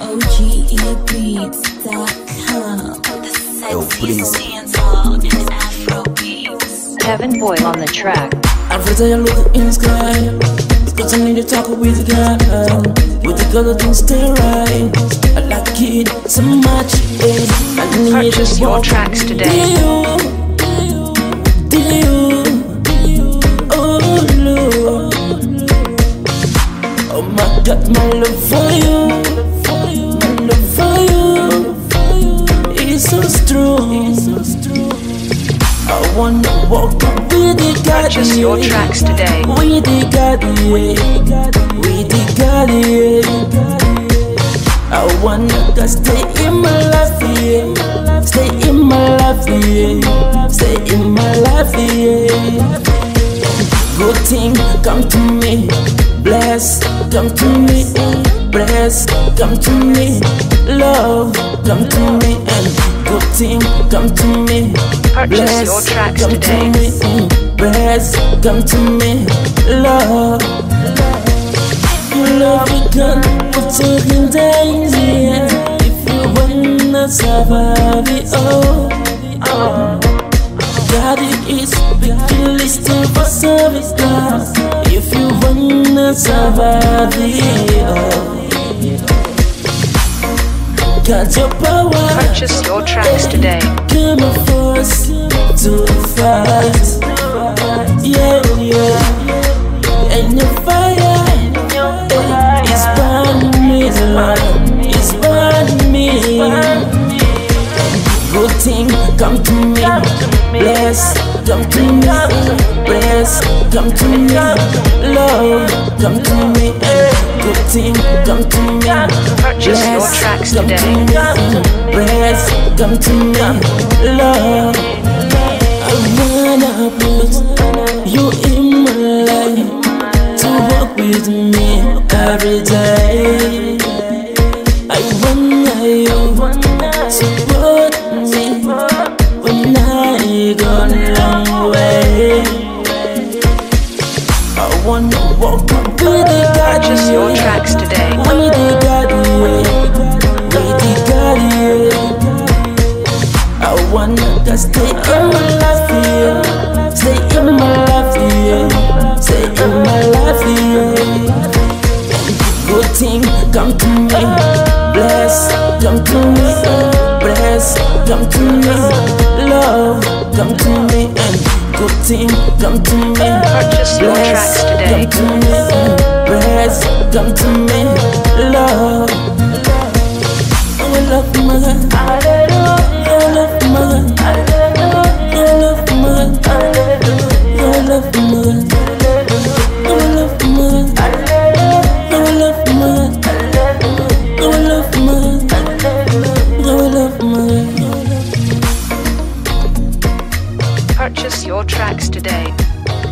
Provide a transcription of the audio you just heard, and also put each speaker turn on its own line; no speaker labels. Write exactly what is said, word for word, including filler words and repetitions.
O G E beats dot com. The sexy involved in Afrobeats.
Kevin Boy on the track.
Every day I look in the sky, cause I need to talk with the guy. With the girl that don't stay right. I like it so much, eh. I need
Purchase your tracks today.
Do you, do you, oh Lord. Oh my God, my love for you, my love for you is so strong. I wanna walk up with the God.
Purchase your tracks today.
With the God, with the God. I wanna go stay in my life, yeah. Stay in my life, yeah. Stay in my life, yeah. Good thing come to me, bless come to me, bless come to me, love come to me, and good thing come to me,
Purchase your tracks
come
today.
to me, bless come to me, love. You love you can put you in danger if you wanna survive it all. God is big listing for service now. If you wanna survive it all, got your power.
Purchase your tracks today.
Come and force to fight. Yeah, yeah. And your fire is burning me, it's burning me. Good thing come to me, bless come to me, bless come to me, love come to me, and good thing come to me,
Purchase your tracks
come to
today.
me, bless come to me, love. I wanna put you in my life to walk with me every day. I wanna you support me when I go a long way. I wanna walk up with the God.
Purchase your tracks today.
With the God, with the God. I wanna just stay in my life, yeah. Stay in my life, yeah. Stay in my life, yeah. Good thing come to me, bless come to me, bless come to me, love come to me, and good thing come to me,
Purchase your tracks
bless
today.
come to me, bless come to me, love. I love my God, I love my God, I love my God, I love my God, I love my God.
Purchase your tracks today.